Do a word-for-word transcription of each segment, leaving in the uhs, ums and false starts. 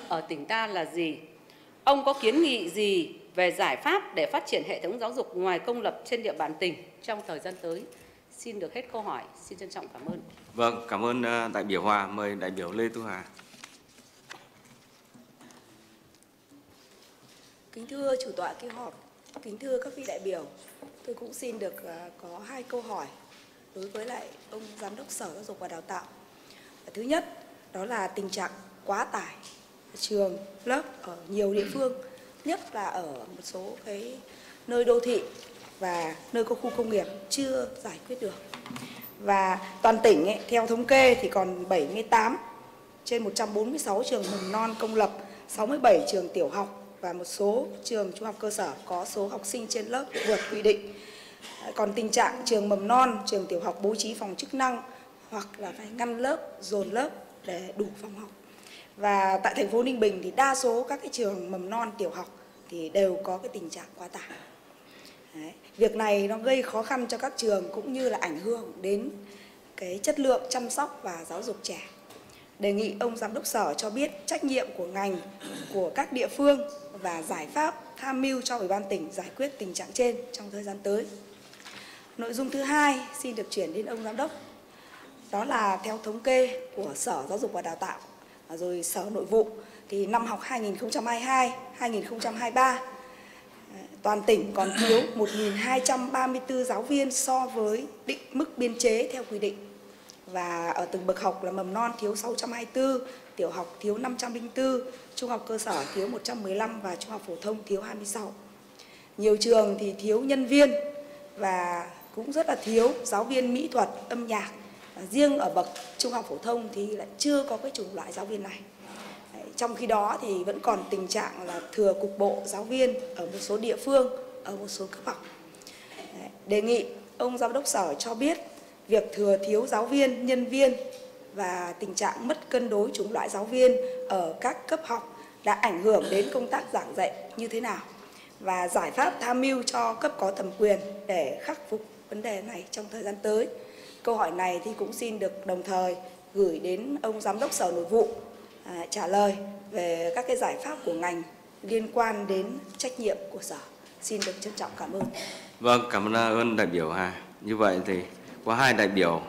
ở tỉnh ta là gì? Ông có kiến nghị gì về giải pháp để phát triển hệ thống giáo dục ngoài công lập trên địa bàn tỉnh trong thời gian tới? Xin được hết câu hỏi. Xin trân trọng cảm ơn. Vâng, cảm ơn đại biểu Hòa. Mời đại biểu Lê Thu Hà. Kính thưa chủ tọa kỳ họp, kính thưa các vị đại biểu, tôi cũng xin được có hai câu hỏi đối với lại ông Giám đốc Sở Giáo dục và Đào tạo. Thứ nhất, đó là tình trạng quá tải trường, lớp ở nhiều địa phương, nhất là ở một số cái nơi đô thị và nơi có khu công nghiệp chưa giải quyết được. Và toàn tỉnh ấy, theo thống kê thì còn bảy mươi tám trên một trăm bốn mươi sáu trường mầm non công lập, sáu mươi bảy trường tiểu học và một số trường trung học cơ sở có số học sinh trên lớp vượt quy định. Còn tình trạng trường mầm non, trường tiểu học bố trí phòng chức năng hoặc là phải ngăn lớp, dồn lớp để đủ phòng học. Và tại thành phố Ninh Bình thì đa số các cái trường mầm non tiểu học thì đều có cái tình trạng quá tải. Đấy. Việc này nó gây khó khăn cho các trường cũng như là ảnh hưởng đến cái chất lượng chăm sóc và giáo dục trẻ. Đề nghị ông Giám đốc Sở cho biết trách nhiệm của ngành, của các địa phương và giải pháp tham mưu cho Ủy ban tỉnh giải quyết tình trạng trên trong thời gian tới. Nội dung thứ hai xin được chuyển đến ông Giám đốc. Đó là theo thống kê của Sở Giáo dục và Đào tạo rồi Sở Nội vụ thì năm học hai nghìn không trăm hai mươi hai hai nghìn không trăm hai mươi ba toàn tỉnh còn thiếu một nghìn hai trăm ba mươi tư giáo viên so với định mức biên chế theo quy định. Và ở từng bậc học là mầm non thiếu sáu trăm hai mươi tư, tiểu học thiếu năm trăm lẻ bốn, trung học cơ sở thiếu một trăm mười lăm và trung học phổ thông thiếu hai mươi sáu. Nhiều trường thì thiếu nhân viên và cũng rất là thiếu giáo viên mỹ thuật, âm nhạc. Riêng ở bậc trung học phổ thông thì lại chưa có cái chủng loại giáo viên này. Đấy, trong khi đó thì vẫn còn tình trạng là thừa cục bộ giáo viên ở một số địa phương, ở một số cấp học. Đấy, đề nghị ông Giám đốc Sở cho biết việc thừa thiếu giáo viên, nhân viên và tình trạng mất cân đối chủng loại giáo viên ở các cấp học đã ảnh hưởng đến công tác giảng dạy như thế nào và giải pháp tham mưu cho cấp có thẩm quyền để khắc phục vấn đề này trong thời gian tới. Câu hỏi này thì cũng xin được đồng thời gửi đến ông Giám đốc Sở Nội vụ à, trả lời về các cái giải pháp của ngành liên quan đến trách nhiệm của Sở. Xin được trân trọng cảm ơn. Vâng, cảm ơn đại biểu Hà. Như vậy thì có hai đại biểu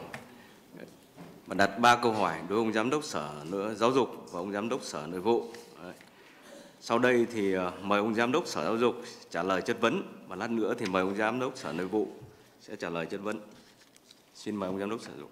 mà đặt ba câu hỏi đối với ông Giám đốc Sở Giáo dục và ông Giám đốc Sở Nội vụ. Đấy. Sau đây thì mời ông Giám đốc Sở Giáo dục trả lời chất vấn và lát nữa thì mời ông Giám đốc Sở Nội vụ sẽ trả lời chất vấn. Xin mời ông Giám đốc Sở Giáo dục.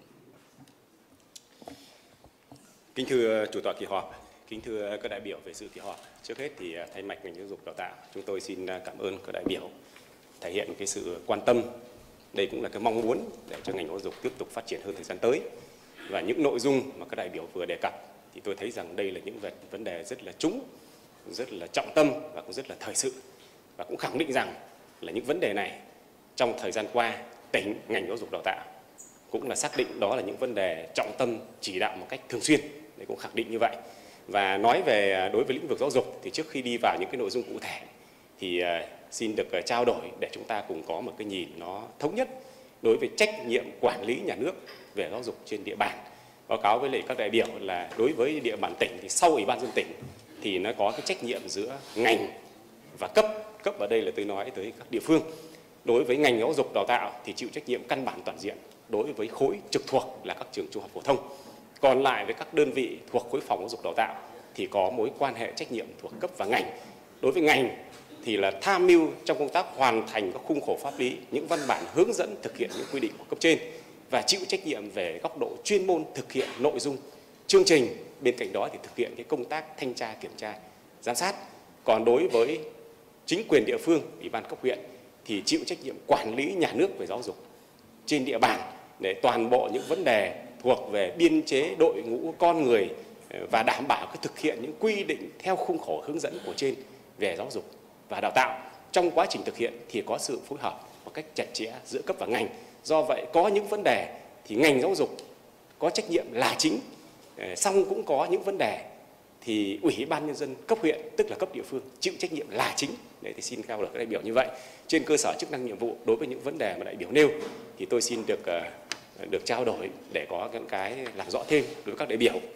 Kính thưa chủ tọa kỳ họp, kính thưa các đại biểu về dự kỳ họp. Trước hết thì thay mặt ngành giáo dục đào tạo, chúng tôi xin cảm ơn các đại biểu thể hiện cái sự quan tâm. Đây cũng là cái mong muốn để cho ngành giáo dục tiếp tục phát triển hơn thời gian tới. Và những nội dung mà các đại biểu vừa đề cập thì tôi thấy rằng đây là những vấn đề rất là trúng, rất là trọng tâm và cũng rất là thời sự. Và cũng khẳng định rằng là những vấn đề này trong thời gian qua, tỉnh, ngành giáo dục đào tạo cũng là xác định đó là những vấn đề trọng tâm chỉ đạo một cách thường xuyên, để cũng khẳng định như vậy. Và nói về đối với lĩnh vực giáo dục thì trước khi đi vào những cái nội dung cụ thể thì xin được trao đổi để chúng ta cùng có một cái nhìn nó thống nhất đối với trách nhiệm quản lý nhà nước về giáo dục trên địa bàn. Báo cáo với lại các đại biểu là đối với địa bàn tỉnh thì sau Ủy ban dân tỉnh thì nó có cái trách nhiệm giữa ngành và cấp. Cấp ở đây là tôi nói tới các địa phương. Đối với ngành giáo dục đào tạo thì chịu trách nhiệm căn bản toàn diện đối với khối trực thuộc là các trường trung học phổ thông. Còn lại với các đơn vị thuộc khối phòng giáo dục đào tạo thì có mối quan hệ trách nhiệm thuộc cấp và ngành. Đối với ngành thì là tham mưu trong công tác hoàn thành các khung khổ pháp lý, những văn bản hướng dẫn thực hiện những quy định của cấp trên và chịu trách nhiệm về góc độ chuyên môn thực hiện nội dung chương trình. Bên cạnh đó thì thực hiện cái công tác thanh tra, kiểm tra, giám sát. Còn đối với chính quyền địa phương, ủy ban cấp huyện thì chịu trách nhiệm quản lý nhà nước về giáo dục trên địa bàn để toàn bộ những vấn đề thuộc về biên chế đội ngũ con người và đảm bảo cái thực hiện những quy định theo khung khổ hướng dẫn của trên về giáo dục và đào tạo. Trong quá trình thực hiện thì có sự phối hợp một cách chặt chẽ giữa cấp và ngành. Do vậy có những vấn đề thì ngành giáo dục có trách nhiệm là chính, song cũng có những vấn đề thì Ủy ban nhân dân cấp huyện, tức là cấp địa phương, chịu trách nhiệm là chính. Để thì xin trao đổi các đại biểu như vậy. Trên cơ sở chức năng nhiệm vụ đối với những vấn đề mà đại biểu nêu thì tôi xin được được trao đổi để có những cái làm rõ thêm đối với các đại biểu.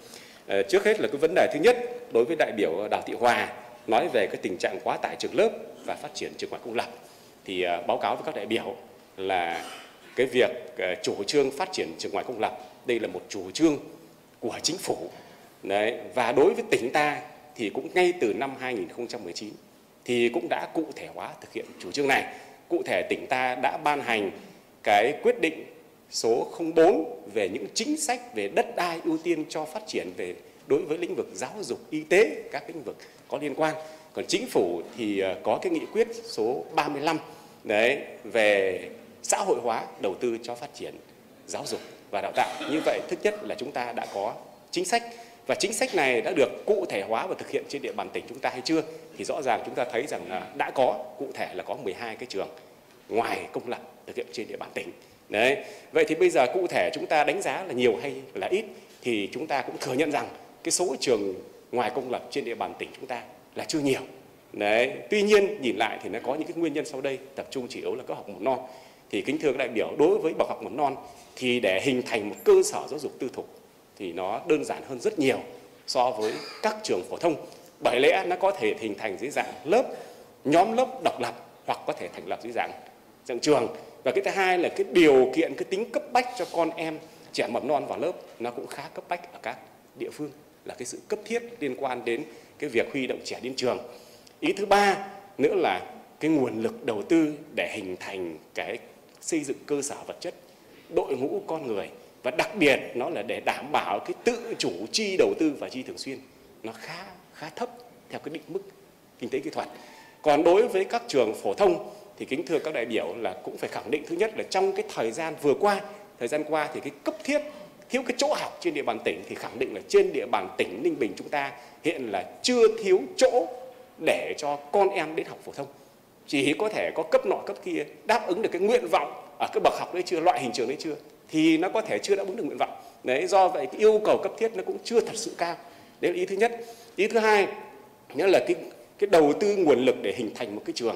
Trước hết là cái vấn đề thứ nhất đối với đại biểu Đào Thị Hòa nói về cái tình trạng quá tải trường lớp và phát triển trường ngoài công lập, thì báo cáo với các đại biểu là cái việc chủ trương phát triển trường ngoài công lập đây là một chủ trương của chính phủ. Đấy, và đối với tỉnh ta thì cũng ngay từ năm hai nghìn không trăm mười chín thì cũng đã cụ thể hóa thực hiện chủ trương này. Cụ thể tỉnh ta đã ban hành cái quyết định số không bốn về những chính sách về đất đai ưu tiên cho phát triển về đối với lĩnh vực giáo dục, y tế, các lĩnh vực có liên quan. Còn chính phủ thì có cái nghị quyết số ba mươi lăm đấy về xã hội hóa đầu tư cho phát triển giáo dục và đào tạo. Như vậy thứ nhất là chúng ta đã có chính sách, và chính sách này đã được cụ thể hóa và thực hiện trên địa bàn tỉnh chúng ta hay chưa? Thì rõ ràng chúng ta thấy rằng là đã có, cụ thể là có mười hai cái trường ngoài công lập thực hiện trên địa bàn tỉnh. Đấy. Vậy thì bây giờ cụ thể chúng ta đánh giá là nhiều hay là ít, thì chúng ta cũng thừa nhận rằng cái số trường ngoài công lập trên địa bàn tỉnh chúng ta là chưa nhiều. Đấy. Tuy nhiên nhìn lại thì nó có những cái nguyên nhân sau đây, tập trung chủ yếu là cấp học mầm non. Thì kính thưa các đại biểu, đối với bậc học mầm non thì để hình thành một cơ sở giáo dục tư thục thì nó đơn giản hơn rất nhiều so với các trường phổ thông. Bởi lẽ nó có thể hình thành dưới dạng lớp, nhóm lớp độc lập, hoặc có thể thành lập dưới dạng dạng trường. Và cái thứ hai là cái điều kiện, cái tính cấp bách cho con em trẻ mầm non vào lớp nó cũng khá cấp bách ở các địa phương, là cái sự cấp thiết liên quan đến cái việc huy động trẻ đến trường. Ý thứ ba nữa là cái nguồn lực đầu tư để hình thành cái xây dựng cơ sở vật chất, đội ngũ con người, và đặc biệt nó là để đảm bảo cái tự chủ chi đầu tư và chi thường xuyên nó khá khá thấp theo cái định mức kinh tế kỹ thuật. Còn đối với các trường phổ thông thì kính thưa các đại biểu là cũng phải khẳng định, thứ nhất là trong cái thời gian vừa qua, thời gian qua thì cái cấp thiết thiếu cái chỗ học trên địa bàn tỉnh, thì khẳng định là trên địa bàn tỉnh Ninh Bình chúng ta hiện là chưa thiếu chỗ để cho con em đến học phổ thông. Chỉ có thể có cấp nọ cấp kia đáp ứng được cái nguyện vọng ở cái bậc học đấy chưa, loại hình trường đấy chưa, thì nó có thể chưa đáp ứng được nguyện vọng. Đấy, do vậy cái yêu cầu cấp thiết nó cũng chưa thật sự cao. Đấy là ý thứ nhất. Ý thứ hai nữa là cái cái đầu tư nguồn lực để hình thành một cái trường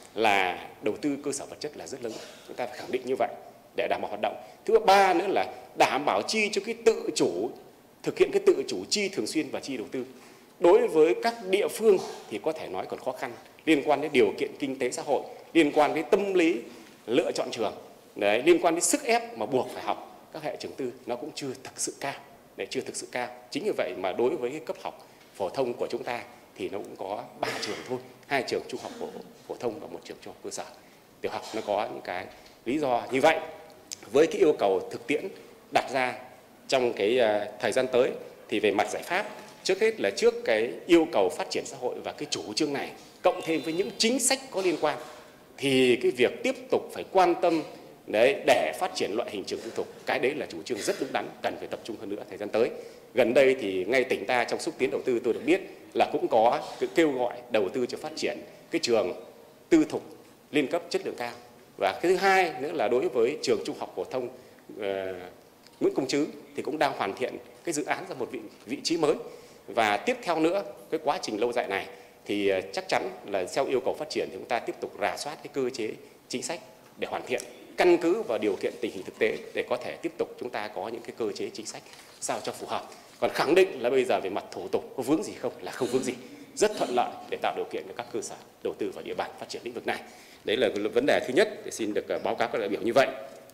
là đầu tư cơ sở vật chất là rất lớn. Chúng ta phải khẳng định như vậy để đảm bảo hoạt động. Thứ ba nữa là đảm bảo chi cho cái tự chủ, thực hiện cái tự chủ chi thường xuyên và chi đầu tư. Đối với các địa phương thì có thể nói còn khó khăn liên quan đến điều kiện kinh tế xã hội, liên quan đến tâm lý lựa chọn trường, đấy, liên quan đến sức ép mà buộc phải học các hệ trường tư nó cũng chưa thực sự cao, để chưa thực sự cao. Chính như vậy mà đối với cái cấp học phổ thông của chúng ta thì nó cũng có ba trường thôi, hai trường trung học phổ, phổ thông và một trường trung học cơ sở tiểu học. Nó có những cái lý do như vậy. Với cái yêu cầu thực tiễn đặt ra trong cái uh, thời gian tới thì về mặt giải pháp, trước hết là trước cái yêu cầu phát triển xã hội và cái chủ trương này, cộng thêm với những chính sách có liên quan, thì cái việc tiếp tục phải quan tâm đấy để phát triển loại hình trường tư thục, cái đấy là chủ trương rất đúng đắn, cần phải tập trung hơn nữa thời gian tới. Gần đây thì ngay tỉnh ta trong xúc tiến đầu tư tôi được biết là cũng có cái kêu gọi đầu tư cho phát triển cái trường tư thục liên cấp chất lượng cao. Và cái thứ hai nữa là đối với trường trung học phổ thông uh, Nguyễn Công Trứ thì cũng đang hoàn thiện cái dự án ra một vị, vị trí mới. Và tiếp theo nữa, cái quá trình lâu dài này thì chắc chắn là theo yêu cầu phát triển thì chúng ta tiếp tục rà soát cái cơ chế chính sách để hoàn thiện, căn cứ vào điều kiện tình hình thực tế để có thể tiếp tục chúng ta có những cái cơ chế chính sách sao cho phù hợp. Còn khẳng định là bây giờ về mặt thủ tục có vướng gì không, là không vướng gì, rất thuận lợi để tạo điều kiện cho các cơ sở đầu tư vào địa bàn phát triển lĩnh vực này. Đấy là vấn đề thứ nhất để xin được báo cáo các đại biểu như vậy.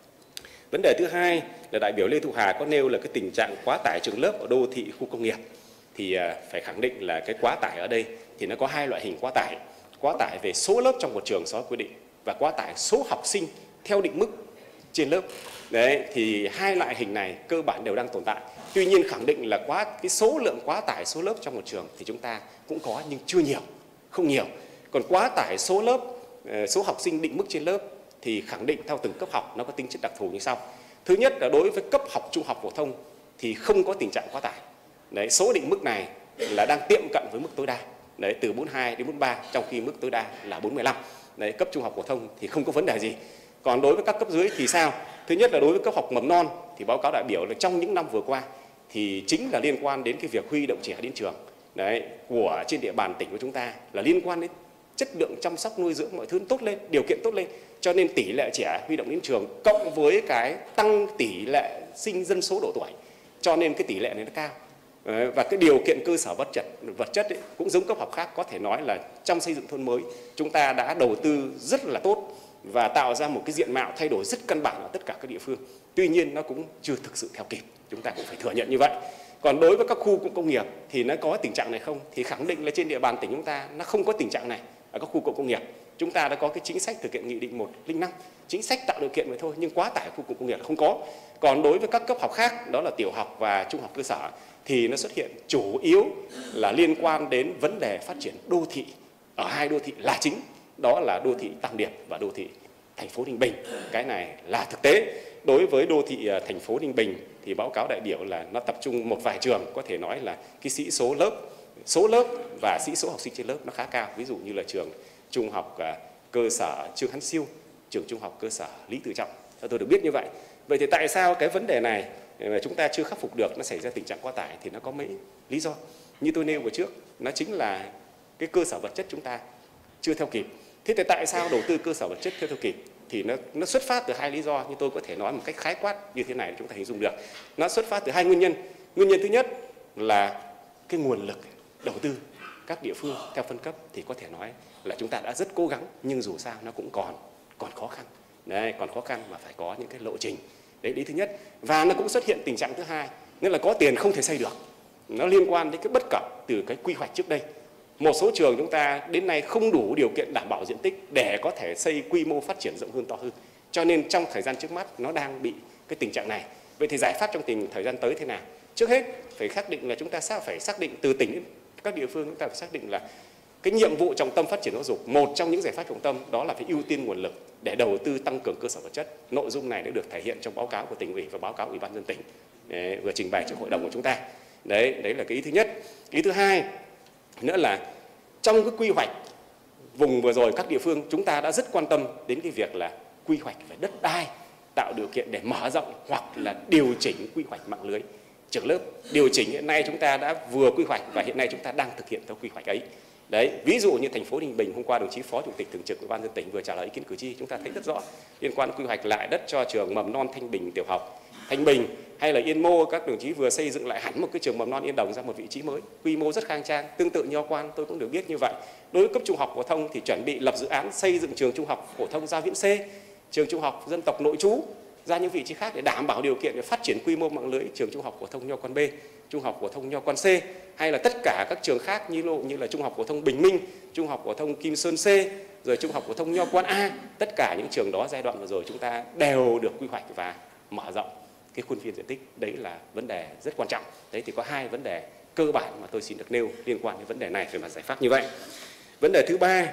Vấn đề thứ hai là đại biểu Lê Thu Hà có nêu là cái tình trạng quá tải trường lớp ở đô thị, khu công nghiệp. Thì phải khẳng định là cái quá tải ở đây thì nó có hai loại hình quá tải. Quá tải về số lớp trong một trường so với quy định và quá tải số học sinh theo định mức trên lớp. Đấy, thì hai loại hình này cơ bản đều đang tồn tại. Tuy nhiên khẳng định là quá cái số lượng quá tải số lớp trong một trường thì chúng ta cũng có nhưng chưa nhiều, không nhiều. Còn quá tải số lớp, số học sinh định mức trên lớp thì khẳng định theo từng cấp học nó có tính chất đặc thù như sau. Thứ nhất là đối với cấp học trung học phổ thông thì không có tình trạng quá tải. Đấy, số định mức này là đang tiệm cận với mức tối đa. Đấy, từ bốn mươi hai đến bốn mươi ba, trong khi mức tối đa là bốn mươi lăm. Đấy, cấp trung học phổ thông thì không có vấn đề gì. Còn đối với các cấp dưới thì sao? Thứ nhất là đối với cấp học mầm non thì báo cáo đại biểu là trong những năm vừa qua thì chính là liên quan đến cái việc huy động trẻ đến trường. Đấy, của trên địa bàn tỉnh của chúng ta là liên quan đến chất lượng chăm sóc nuôi dưỡng mọi thứ tốt lên, điều kiện tốt lên. Cho nên tỷ lệ trẻ huy động đến trường cộng với cái tăng tỷ lệ sinh dân số độ tuổi, cho nên cái tỷ lệ này nó cao. Và cái điều kiện cơ sở vật chất vật chất ấy, cũng giống cấp học khác, có thể nói là trong xây dựng thôn mới chúng ta đã đầu tư rất là tốt và tạo ra một cái diện mạo thay đổi rất căn bản ở tất cả các địa phương. Tuy nhiên nó cũng chưa thực sự theo kịp, chúng ta cũng phải thừa nhận như vậy. Còn đối với các khu cụm công nghiệp thì nó có tình trạng này không? Thì khẳng định là trên địa bàn tỉnh chúng ta nó không có tình trạng này. Ở các khu cụm công nghiệp chúng ta đã có cái chính sách thực hiện nghị định một không năm, chính sách tạo điều kiện vậy thôi, nhưng quá tải khu cụm công nghiệp là không có. Còn đối với các cấp học khác, đó là tiểu học và trung học cơ sở, thì nó xuất hiện chủ yếu là liên quan đến vấn đề phát triển đô thị ở hai đô thị là chính, đó là đô thị Tam Điệp và đô thị thành phố Ninh Bình. Cái này là thực tế. Đối với đô thị thành phố Ninh Bình thì báo cáo đại biểu là nó tập trung một vài trường, có thể nói là cái sĩ số lớp, số lớp và sĩ số học sinh trên lớp nó khá cao. Ví dụ như là trường trung học cơ sở Trương Hán Siêu, trường trung học cơ sở Lý Tự Trọng. Tôi được biết như vậy. Vậy thì tại sao cái vấn đề này mà chúng ta chưa khắc phục được, nó xảy ra tình trạng quá tải? Thì nó có mấy lý do. Như tôi nêu vừa trước, nó chính là cái cơ sở vật chất chúng ta chưa theo kịp. Thế thì tại sao đầu tư cơ sở vật chất chưa theo kịp? Thì nó, nó xuất phát từ hai lý do, nhưng tôi có thể nói một cách khái quát như thế này để chúng ta hình dung được. Nó xuất phát từ hai nguyên nhân. Nguyên nhân thứ nhất là cái nguồn lực đầu tư các địa phương theo phân cấp thì có thể nói là chúng ta đã rất cố gắng, nhưng dù sao nó cũng còn còn khó khăn. Đấy, còn khó khăn mà phải có những cái lộ trình. Đấy, lý thứ nhất. Và nó cũng xuất hiện tình trạng thứ hai, nghĩa là có tiền không thể xây được. Nó liên quan đến cái bất cập từ cái quy hoạch trước đây. Một số trường chúng ta đến nay không đủ điều kiện đảm bảo diện tích để có thể xây quy mô phát triển rộng hơn, to hơn. Cho nên trong thời gian trước mắt nó đang bị cái tình trạng này. Vậy thì giải pháp trong tình thời gian tới thế nào? Trước hết phải xác định là chúng ta sao phải xác định từ tỉnh đến các địa phương, chúng ta phải xác định là cái nhiệm vụ trọng tâm phát triển giáo dục, một trong những giải pháp trọng tâm đó là phải ưu tiên nguồn lực để đầu tư tăng cường cơ sở vật chất. Nội dung này đã được thể hiện trong báo cáo của tỉnh ủy và báo cáo ủy ban nhân tỉnh để vừa trình bày trước hội đồng của chúng ta. Đấy, đấy là cái ý thứ nhất. Ý thứ hai nữa là trong cái quy hoạch vùng vừa rồi, các địa phương chúng ta đã rất quan tâm đến cái việc là quy hoạch về đất đai, tạo điều kiện để mở rộng hoặc là điều chỉnh quy hoạch mạng lưới trường lớp. Điều chỉnh hiện nay chúng ta đã vừa quy hoạch và hiện nay chúng ta đang thực hiện theo quy hoạch ấy. Đấy, ví dụ như thành phố Ninh Bình, hôm qua đồng chí Phó Chủ tịch Thường trực Ủy ban nhân dân tỉnh vừa trả lời ý kiến cử tri, chúng ta thấy rất rõ liên quan quy hoạch lại đất cho trường mầm non Thanh Bình tiểu học Thanh Bình hay là Yên Mô, các đồng chí vừa xây dựng lại hẳn một cái trường mầm non Yên Đồng ra một vị trí mới, quy mô rất khang trang. Tương tự Nho Quan tôi cũng được biết như vậy. Đối với cấp trung học phổ thông thì chuẩn bị lập dự án xây dựng trường trung học phổ thông Gia Viễn C, trường trung học dân tộc nội trú ra những vị trí khác để đảm bảo điều kiện để phát triển quy mô mạng lưới trường trung học phổ thông Nho Quan B, trung học phổ thông Nho Quan C, hay là tất cả các trường khác như như là trung học phổ thông Bình Minh, trung học phổ thông Kim Sơn C, rồi trung học phổ thông Nho Quan A. Tất cả những trường đó giai đoạn vừa rồi chúng ta đều được quy hoạch và mở rộng cái khuôn viên diện tích. Đấy là vấn đề rất quan trọng. Đấy thì có hai vấn đề cơ bản mà tôi xin được nêu liên quan đến vấn đề này về mặt giải pháp như vậy. Vấn đề thứ ba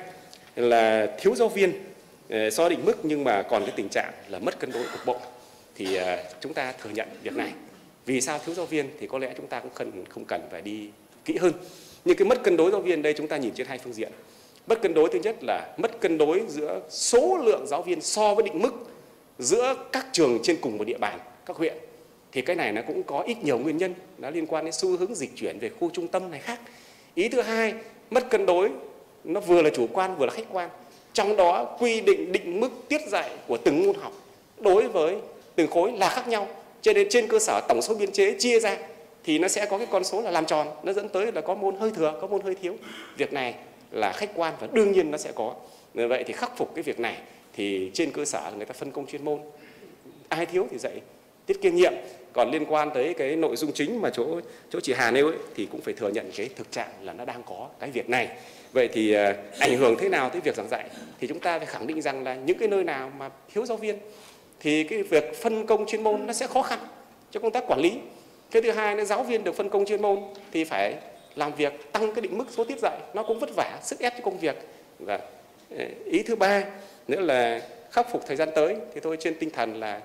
là thiếu giáo viên so định mức nhưng mà còn cái tình trạng là mất cân đối cục bộ. Thì chúng ta thừa nhận việc này. Vì sao thiếu giáo viên thì có lẽ chúng ta cũng cần, không cần phải đi kỹ hơn. Nhưng cái mất cân đối giáo viên đây chúng ta nhìn trên hai phương diện. Mất cân đối thứ nhất là mất cân đối giữa số lượng giáo viên so với định mức giữa các trường trên cùng một địa bàn, các huyện. Thì cái này nó cũng có ít nhiều nguyên nhân, nó liên quan đến xu hướng dịch chuyển về khu trung tâm này khác. Ý thứ hai, mất cân đối nó vừa là chủ quan vừa là khách quan. Trong đó quy định định mức tiết dạy của từng môn học đối với từng khối là khác nhau. Cho nên trên cơ sở tổng số biên chế chia ra thì nó sẽ có cái con số là làm tròn, nó dẫn tới là có môn hơi thừa, có môn hơi thiếu. Việc này là khách quan và đương nhiên nó sẽ có. Vậy thì khắc phục cái việc này thì trên cơ sở người ta phân công chuyên môn, ai thiếu thì dạy tiết kiêm nhiệm. Còn liên quan tới cái nội dung chính mà chỗ chỗ chị Hà nêu ấy, thì cũng phải thừa nhận cái thực trạng là nó đang có cái việc này. Vậy thì uh, ảnh hưởng thế nào tới việc giảng dạy thì chúng ta phải khẳng định rằng là những cái nơi nào mà thiếu giáo viên thì cái việc phân công chuyên môn nó sẽ khó khăn cho công tác quản lý. Cái thứ hai là giáo viên được phân công chuyên môn thì phải làm việc tăng cái định mức số tiết dạy, nó cũng vất vả, sức ép cho công việc. Và ý thứ ba nữa là khắc phục thời gian tới thì tôi trên tinh thần là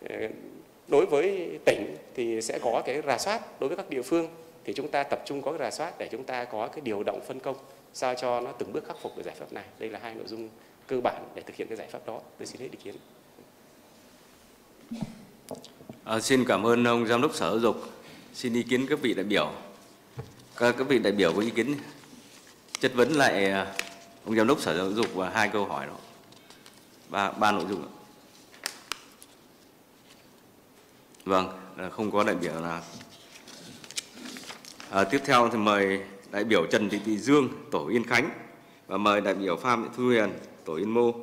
đối với tỉnh thì sẽ có cái rà soát, đối với các địa phương thì chúng ta tập trung có cái rà soát để chúng ta có cái điều động phân công sao cho nó từng bước khắc phục được giải pháp này. Đây là hai nội dung cơ bản để thực hiện cái giải pháp đó. Tôi xin hết ý kiến. À, xin cảm ơn ông Giám đốc Sở Giáo dục. Xin ý kiến các vị đại biểu. Các, các vị đại biểu có ý kiến chất vấn lại ông Giám đốc Sở Giáo dục và hai câu hỏi đó. Ba, ba nội dung. Vâng, không có đại biểu nào. À, tiếp theo thì mời đại biểu Trần Thị Thị Dương, tổ Yên Khánh, và mời đại biểu Phạm Thị Thu Huyền, tổ Yên Mô.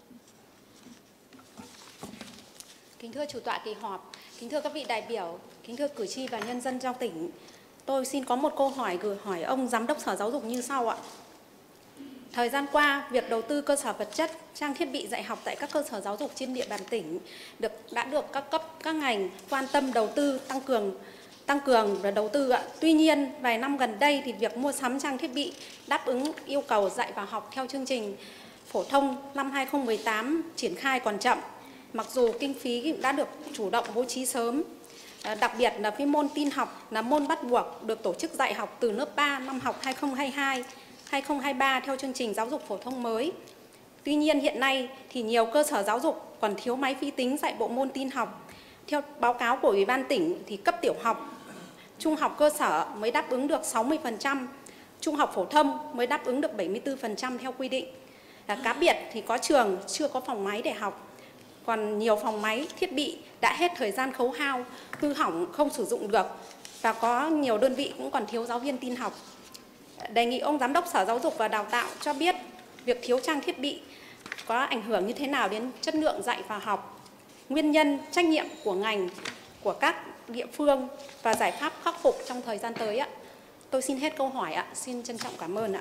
Kính thưa chủ tọa kỳ họp, kính thưa các vị đại biểu, kính thưa cử tri và nhân dân trong tỉnh, tôi xin có một câu hỏi gửi hỏi ông Giám đốc Sở Giáo dục như sau ạ. Thời gian qua, việc đầu tư cơ sở vật chất, trang thiết bị dạy học tại các cơ sở giáo dục trên địa bàn tỉnh được đã được các cấp, các ngành quan tâm đầu tư, tăng cường, tăng cường và đầu tư ạ. Tuy nhiên, vài năm gần đây thì việc mua sắm trang thiết bị đáp ứng yêu cầu dạy và học theo chương trình phổ thông năm hai không một tám triển khai còn chậm. Mặc dù kinh phí đã được chủ động bố trí sớm, đặc biệt là với môn tin học là môn bắt buộc được tổ chức dạy học từ lớp ba năm học hai không hai hai hai không hai ba theo chương trình giáo dục phổ thông mới. Tuy nhiên hiện nay thì nhiều cơ sở giáo dục còn thiếu máy vi tính dạy bộ môn tin học. Theo báo cáo của Ủy ban tỉnh thì cấp tiểu học, trung học cơ sở mới đáp ứng được sáu mươi phần trăm, trung học phổ thông mới đáp ứng được bảy mươi tư phần trăm theo quy định. Cá biệt thì có trường chưa có phòng máy để học. Còn nhiều phòng máy, thiết bị đã hết thời gian khấu hao, hư hỏng không sử dụng được, và có nhiều đơn vị cũng còn thiếu giáo viên tin học. Đề nghị ông Giám đốc Sở Giáo dục và Đào tạo cho biết việc thiếu trang thiết bị có ảnh hưởng như thế nào đến chất lượng dạy và học, nguyên nhân, trách nhiệm của ngành, của các địa phương và giải pháp khắc phục trong thời gian tới ạ. Tôi xin hết câu hỏi ạ. Xin trân trọng cảm ơn ạ.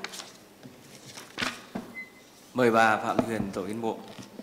Mời bà Phạm Thị Huyền, tổ Yên Bộ.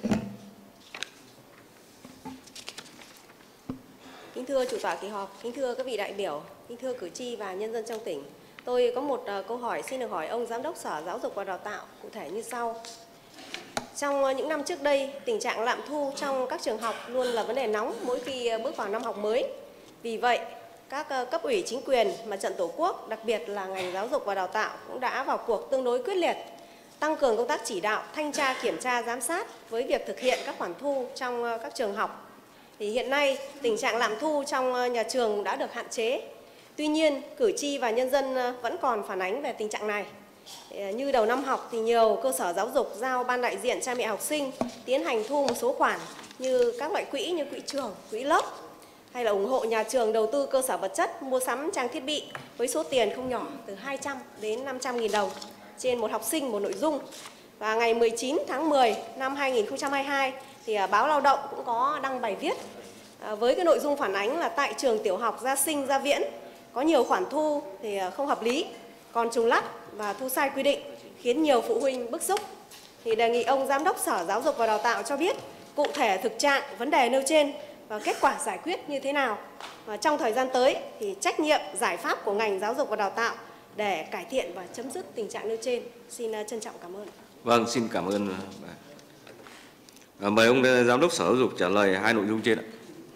Kính thưa chủ tọa kỳ họp, kính thưa các vị đại biểu, kính thưa cử tri và nhân dân trong tỉnh. Tôi có một uh, câu hỏi xin được hỏi ông Giám đốc Sở Giáo dục và Đào tạo cụ thể như sau. Trong uh, những năm trước đây, tình trạng lạm thu trong các trường học luôn là vấn đề nóng mỗi khi uh, bước vào năm học mới. Vì vậy, các uh, cấp ủy chính quyền, Mặt trận Tổ quốc, đặc biệt là ngành giáo dục và đào tạo cũng đã vào cuộc tương đối quyết liệt, tăng cường công tác chỉ đạo, thanh tra, kiểm tra, giám sát với việc thực hiện các khoản thu trong uh, các trường học. Thì hiện nay, tình trạng lạm thu trong nhà trường đã được hạn chế. Tuy nhiên, cử tri và nhân dân vẫn còn phản ánh về tình trạng này. Như đầu năm học thì nhiều cơ sở giáo dục giao ban đại diện cha mẹ học sinh tiến hành thu một số khoản như các loại quỹ như quỹ trường, quỹ lớp, hay là ủng hộ nhà trường đầu tư cơ sở vật chất, mua sắm trang thiết bị với số tiền không nhỏ từ hai trăm đến năm trăm nghìn đồng trên một học sinh một nội dung. Và ngày mười chín tháng mười năm hai nghìn không trăm hai mươi hai thì báo Lao động cũng có đăng bài viết với cái nội dung phản ánh là tại trường tiểu học Gia Sinh, Gia Viễn có nhiều khoản thu thì không hợp lý, còn trùng lắp và thu sai quy định khiến nhiều phụ huynh bức xúc. Thì đề nghị ông Giám đốc Sở Giáo dục và Đào tạo cho biết cụ thể thực trạng vấn đề nêu trên và kết quả giải quyết như thế nào. Và trong thời gian tới thì trách nhiệm giải pháp của ngành giáo dục và đào tạo để cải thiện và chấm dứt tình trạng nêu trên. Xin trân trọng cảm ơn. Vâng, xin cảm ơn bà. À, mời ông Giám đốc Sở Giáo dục trả lời hai nội dung trên ạ.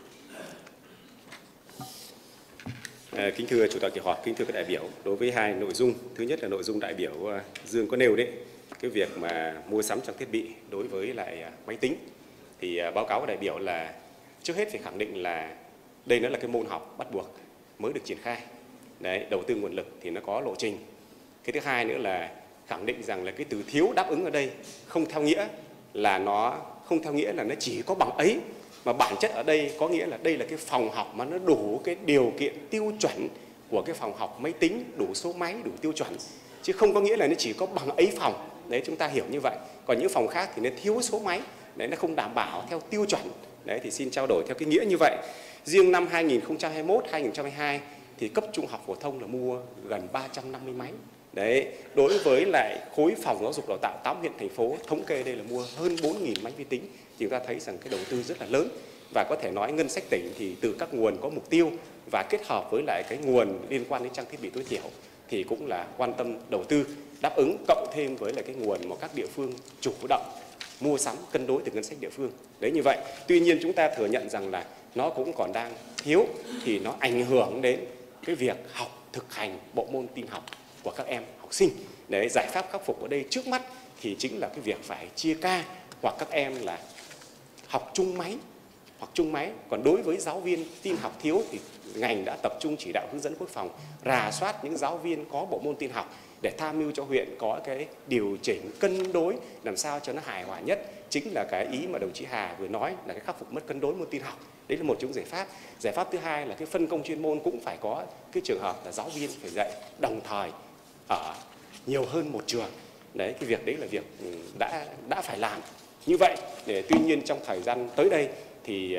À, kính thưa chủ tọa kỳ họp, kính thưa các đại biểu, đối với hai nội dung, thứ nhất là nội dung đại biểu Dương có nêu đấy, cái việc mà mua sắm trang thiết bị đối với lại máy tính, thì báo cáo của đại biểu là trước hết phải khẳng định là đây nó là cái môn học bắt buộc mới được triển khai. Đấy, đầu tư nguồn lực thì nó có lộ trình. Cái thứ hai nữa là khẳng định rằng là cái từ thiếu đáp ứng ở đây không theo nghĩa là nó không theo nghĩa là nó chỉ có bằng ấy, mà bản chất ở đây có nghĩa là đây là cái phòng học mà nó đủ cái điều kiện tiêu chuẩn của cái phòng học máy tính, đủ số máy, đủ tiêu chuẩn, chứ không có nghĩa là nó chỉ có bằng ấy phòng. Đấy, chúng ta hiểu như vậy. Còn những phòng khác thì nó thiếu số máy, đấy, nó không đảm bảo theo tiêu chuẩn. Đấy, thì xin trao đổi theo cái nghĩa như vậy. Riêng năm hai nghìn không trăm hai mươi mốt hai nghìn không trăm hai mươi hai thì cấp trung học phổ thông là mua gần ba trăm năm mươi máy. Đấy, đối với lại khối phòng giáo dục đào tạo tám huyện thành phố, thống kê đây là mua hơn bốn nghìn máy vi tính, thì chúng ta thấy rằng cái đầu tư rất là lớn. Và có thể nói ngân sách tỉnh thì từ các nguồn có mục tiêu và kết hợp với lại cái nguồn liên quan đến trang thiết bị tối thiểu thì cũng là quan tâm đầu tư đáp ứng, cộng thêm với lại cái nguồn mà các địa phương chủ động mua sắm cân đối từ ngân sách địa phương. Đấy, như vậy. Tuy nhiên chúng ta thừa nhận rằng là nó cũng còn đang thiếu, thì nó ảnh hưởng đến cái việc học thực hành bộ môn tin học của các em học sinh. Đấy, giải pháp khắc phục ở đây trước mắt thì chính là cái việc phải chia ca, hoặc các em là học chung máy hoặc chung máy. Còn đối với giáo viên tin học thiếu thì ngành đã tập trung chỉ đạo hướng dẫn quốc phòng rà soát những giáo viên có bộ môn tin học để tham mưu cho huyện có cái điều chỉnh cân đối làm sao cho nó hài hòa nhất. Chính là cái ý mà đồng chí Hà vừa nói là cái khắc phục mất cân đối môn tin học. Đấy là một trong giải pháp. Giải pháp thứ hai là cái phân công chuyên môn cũng phải có cái trường hợp là giáo viên phải dạy đồng thời ở nhiều hơn một trường. Đấy, cái việc đấy là việc đã đã phải làm như vậy. Để tuy nhiên trong thời gian tới đây thì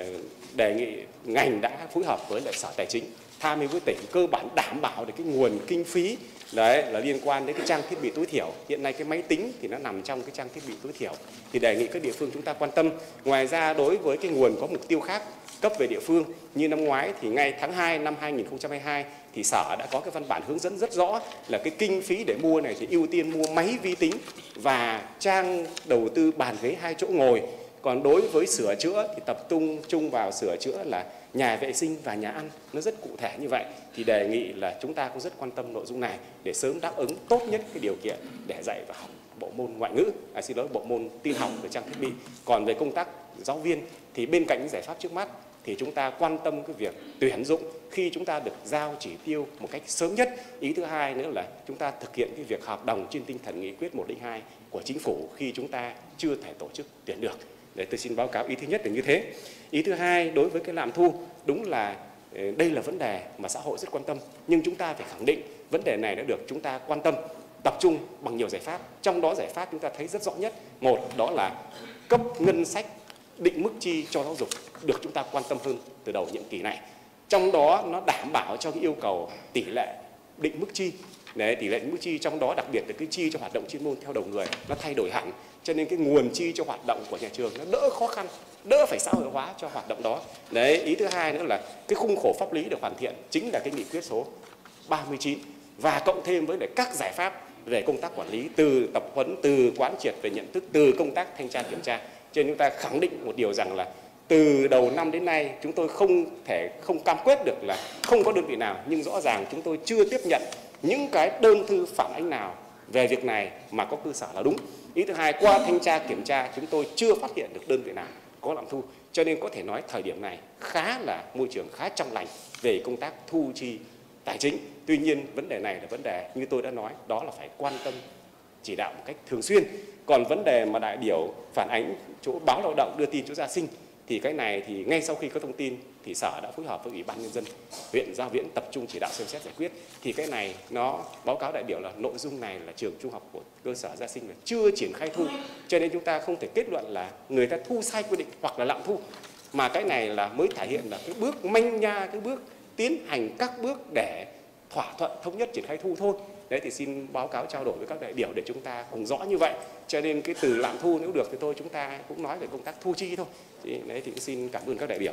đề nghị ngành đã phối hợp với lại Sở Tài chính tham mưu với tỉnh cơ bản đảm bảo được cái nguồn kinh phí đấy là liên quan đến cái trang thiết bị tối thiểu. Hiện nay cái máy tính thì nó nằm trong cái trang thiết bị tối thiểu, thì đề nghị các địa phương chúng ta quan tâm. Ngoài ra đối với cái nguồn có mục tiêu khác cấp về địa phương như năm ngoái thì ngay tháng hai năm hai nghìn không trăm hai mươi hai thì Sở đã có cái văn bản hướng dẫn rất rõ là cái kinh phí để mua này thì ưu tiên mua máy vi tính và trang đầu tư bàn ghế hai chỗ ngồi. Còn đối với sửa chữa thì tập trung chung vào sửa chữa là nhà vệ sinh và nhà ăn, nó rất cụ thể như vậy. Thì đề nghị là chúng ta cũng rất quan tâm nội dung này để sớm đáp ứng tốt nhất cái điều kiện để dạy và học bộ môn ngoại ngữ, à, xin lỗi bộ môn tin học về trang thiết bị. Còn về công tác giáo viên thì bên cạnh những giải pháp trước mắt thì chúng ta quan tâm cái việc tuyển dụng khi chúng ta được giao chỉ tiêu một cách sớm nhất. Ý thứ hai nữa là chúng ta thực hiện cái việc hợp đồng trên tinh thần nghị quyết một không hai của chính phủ khi chúng ta chưa thể tổ chức tuyển được. Để tôi xin báo cáo ý thứ nhất là như thế. Ý thứ hai, đối với cái lạm thu, đúng là đây là vấn đề mà xã hội rất quan tâm, nhưng chúng ta phải khẳng định vấn đề này đã được chúng ta quan tâm tập trung bằng nhiều giải pháp. Trong đó giải pháp chúng ta thấy rất rõ nhất, một đó là cấp ngân sách định mức chi cho giáo dục được chúng ta quan tâm hơn từ đầu nhiệm kỳ này. Trong đó nó đảm bảo cho cái yêu cầu tỷ lệ định mức chi. Đấy, tỷ lệ định mức chi trong đó đặc biệt là cái chi cho hoạt động chuyên môn theo đầu người nó thay đổi hẳn, cho nên cái nguồn chi cho hoạt động của nhà trường nó đỡ khó khăn, đỡ phải xã hội hóa cho hoạt động đó. Đấy, ý thứ hai nữa là cái khung khổ pháp lý được hoàn thiện chính là cái nghị quyết số ba mươi chín và cộng thêm với lại các giải pháp về công tác quản lý, từ tập huấn, từ quán triệt về nhận thức, từ công tác thanh tra kiểm tra. Cho nên chúng ta khẳng định một điều rằng là từ đầu năm đến nay chúng tôi không thể không cam kết được là không có đơn vị nào, nhưng rõ ràng chúng tôi chưa tiếp nhận những cái đơn thư phản ánh nào về việc này mà có cơ sở là đúng. Ý thứ hai, qua thanh tra kiểm tra chúng tôi chưa phát hiện được đơn vị nào có lạm thu, cho nên có thể nói thời điểm này khá là môi trường khá trong lành về công tác thu chi tài chính. Tuy nhiên vấn đề này là vấn đề như tôi đã nói, đó là phải quan tâm chỉ đạo một cách thường xuyên. Còn vấn đề mà đại biểu phản ánh chỗ báo lao động đưa tin chỗ gia sinh thì cái này thì ngay sau khi có thông tin thì Sở đã phối hợp với Ủy ban Nhân dân huyện Gia Viễn tập trung chỉ đạo xem xét giải quyết. Thì cái này nó báo cáo đại biểu là nội dung này là trường trung học của cơ sở gia sinh là chưa triển khai thu, cho nên chúng ta không thể kết luận là người ta thu sai quy định hoặc là lạm thu, mà cái này là mới thể hiện là cái bước manh nha, cái bước tiến hành các bước để thỏa thuận thống nhất triển khai thu thôi. Đấy thì xin báo cáo trao đổi với các đại biểu để chúng ta cùng rõ như vậy. Cho nên cái từ lạm thu nếu được thì thôi chúng ta cũng nói về công tác thu chi thôi. Thì đấy thì xin cảm ơn các đại biểu.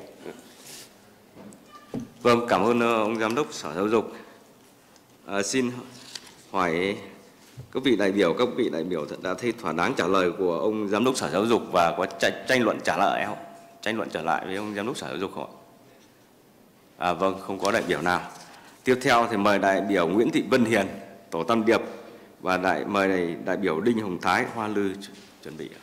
Vâng, cảm ơn ông Giám đốc Sở Giáo dục. À, xin hỏi các vị đại biểu, các vị đại biểu đã thấy thỏa đáng trả lời của ông Giám đốc Sở Giáo dục và có tranh, tranh luận trả lời không? Tranh luận trở lại với ông Giám đốc Sở Giáo dục không? À, vâng, không có đại biểu nào. Tiếp theo thì mời đại biểu Nguyễn Thị Vân Hiền, Tổ Tam Điệp và đại mời đại, đại biểu Đinh Hồng Thái, Hoa Lư chuẩn bị.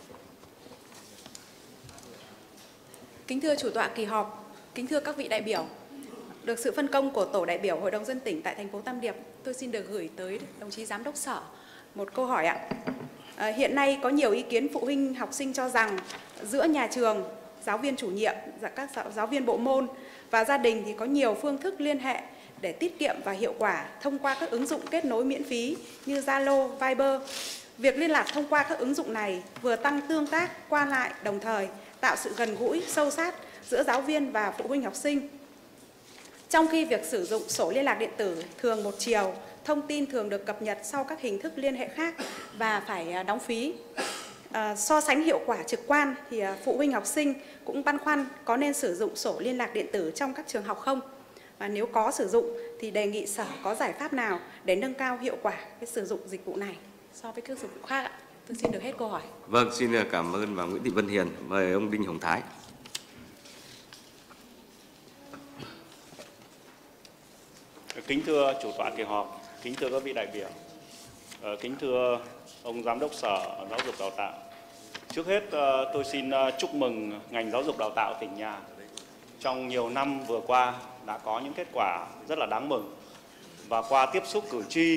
Kính thưa chủ tọa kỳ họp, kính thưa các vị đại biểu, được sự phân công của Tổ đại biểu Hội đồng dân tỉnh tại thành phố Tam Điệp, tôi xin được gửi tới đồng chí Giám đốc Sở một câu hỏi ạ. À, hiện nay có nhiều ý kiến phụ huynh học sinh cho rằng giữa nhà trường, giáo viên chủ nhiệm, các giáo viên bộ môn và gia đình thì có nhiều phương thức liên hệ để tiết kiệm và hiệu quả thông qua các ứng dụng kết nối miễn phí như Zalo, Viber. Việc liên lạc thông qua các ứng dụng này vừa tăng tương tác, qua lại, đồng thời tạo sự gần gũi, sâu sát giữa giáo viên và phụ huynh học sinh. Trong khi việc sử dụng sổ liên lạc điện tử thường một chiều, thông tin thường được cập nhật sau các hình thức liên hệ khác và phải đóng phí. À, so sánh hiệu quả trực quan thì phụ huynh học sinh cũng băn khoăn có nên sử dụng sổ liên lạc điện tử trong các trường học không? Và nếu có sử dụng thì đề nghị Sở có giải pháp nào để nâng cao hiệu quả cái sử dụng dịch vụ này so với các dịch vụ khác ạ? Tôi xin được hết câu hỏi. Vâng, xin cảm ơn bà Nguyễn Thị Vân Hiền. Mời ông Đinh Hồng Thái. Kính thưa chủ tọa kỳ họp, kính thưa các vị đại biểu, kính thưa ông Giám đốc Sở Giáo dục Đào tạo. Trước hết tôi xin chúc mừng ngành giáo dục đào tạo tỉnh nhà. Trong nhiều năm vừa qua đã có những kết quả rất là đáng mừng. Và qua tiếp xúc cử tri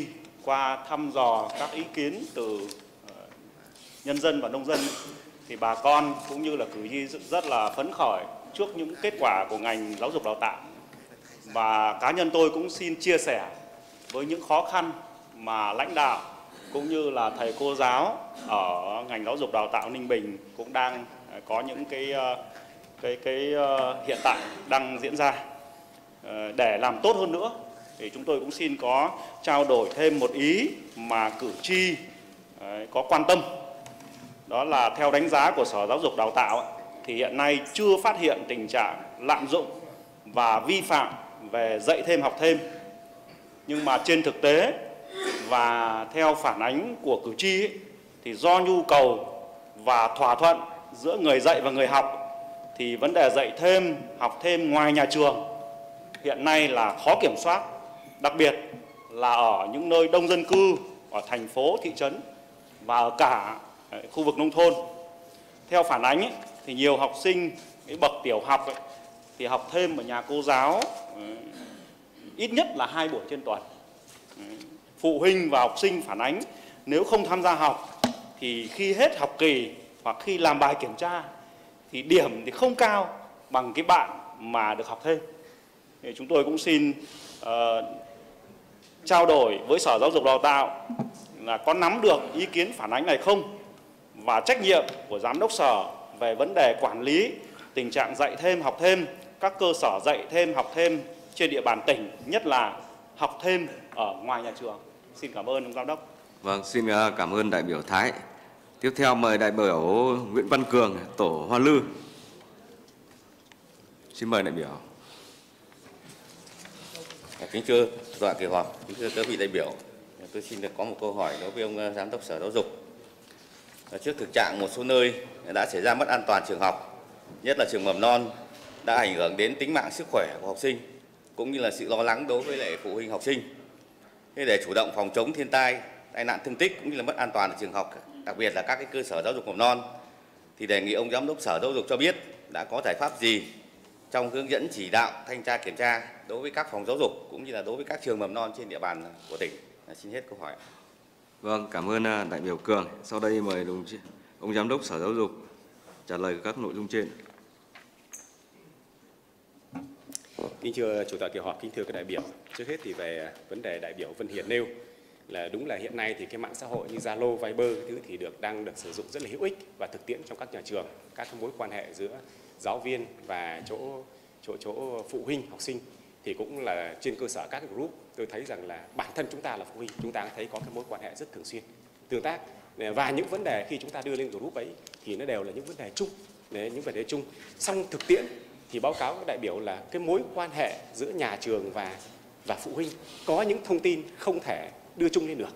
qua thăm dò các ý kiến từ nhân dân và nông dân thì bà con cũng như là cử tri rất là phấn khởi trước những kết quả của ngành giáo dục đào tạo. Và cá nhân tôi cũng xin chia sẻ với những khó khăn mà lãnh đạo cũng như là thầy cô giáo ở ngành giáo dục đào tạo Ninh Bình cũng đang có những cái cái cái hiện tại đang diễn ra. Để làm tốt hơn nữa thì chúng tôi cũng xin có trao đổi thêm một ý mà cử tri có quan tâm. Đó là theo đánh giá của Sở Giáo dục Đào tạo thì hiện nay chưa phát hiện tình trạng lạm dụng và vi phạm về dạy thêm học thêm. Nhưng mà trên thực tế và theo phản ánh của cử tri ấy, thì do nhu cầu và thỏa thuận giữa người dạy và người học thì vấn đề dạy thêm, học thêm ngoài nhà trường hiện nay là khó kiểm soát, đặc biệt là ở những nơi đông dân cư, ở thành phố, thị trấn và ở cả khu vực nông thôn. Theo phản ánh ấy, thì nhiều học sinh cái bậc tiểu học ấy, thì học thêm ở nhà cô giáo ít nhất là hai buổi trên tuần. Phụ huynh và học sinh phản ánh nếu không tham gia học thì khi hết học kỳ hoặc khi làm bài kiểm tra thì điểm thì không cao bằng cái bạn mà được học thêm. Thì chúng tôi cũng xin uh, trao đổi với Sở Giáo dục Đào tạo là có nắm được ý kiến phản ánh này không, và trách nhiệm của giám đốc sở về vấn đề quản lý tình trạng dạy thêm học thêm, các cơ sở dạy thêm học thêm trên địa bàn tỉnh, nhất là học thêm ở ngoài nhà trường. Xin cảm ơn ông giám đốc. Vâng, xin cảm ơn đại biểu Thái. Tiếp theo mời đại biểu Nguyễn Văn Cường, tổ Hoa Lư. Xin mời đại biểu. Kính thưa tọa kỳ họp, kính thưa các vị đại biểu, tôi xin được có một câu hỏi đối với ông giám đốc Sở Giáo dục. Trước thực trạng một số nơi đã xảy ra mất an toàn trường học, nhất là trường mầm non, đã ảnh hưởng đến tính mạng sức khỏe của học sinh, cũng như là sự lo lắng đối với lại phụ huynh học sinh. Thế để chủ động phòng chống thiên tai, tai nạn thương tích cũng như là mất an toàn ở trường học, đặc biệt là các cái cơ sở giáo dục mầm non, thì đề nghị ông giám đốc Sở Giáo dục cho biết đã có giải pháp gì trong hướng dẫn chỉ đạo thanh tra kiểm tra đối với các phòng giáo dục cũng như là đối với các trường mầm non trên địa bàn của tỉnh. Xin hết câu hỏi. Vâng, cảm ơn đại biểu Cường. Sau đây mời đồng chí, ông giám đốc Sở Giáo dục trả lời các nội dung trên. Kính thưa chủ tọa kỳ họp, kính thưa các đại biểu, trước hết thì về vấn đề đại biểu Vân Hiền nêu là đúng là hiện nay thì cái mạng xã hội như Zalo, Viber thứ thì được đang được sử dụng rất là hữu ích và thực tiễn trong các nhà trường, các mối quan hệ giữa giáo viên và chỗ chỗ chỗ phụ huynh học sinh thì cũng là trên cơ sở các cái group. Tôi thấy rằng là bản thân chúng ta là phụ huynh, chúng ta thấy có cái mối quan hệ rất thường xuyên tương tác, và những vấn đề khi chúng ta đưa lên group ấy thì nó đều là những vấn đề chung, những vấn đề chung. Song thực tiễn thì báo cáo các đại biểu là cái mối quan hệ giữa nhà trường và và phụ huynh có những thông tin không thể đưa chung lên được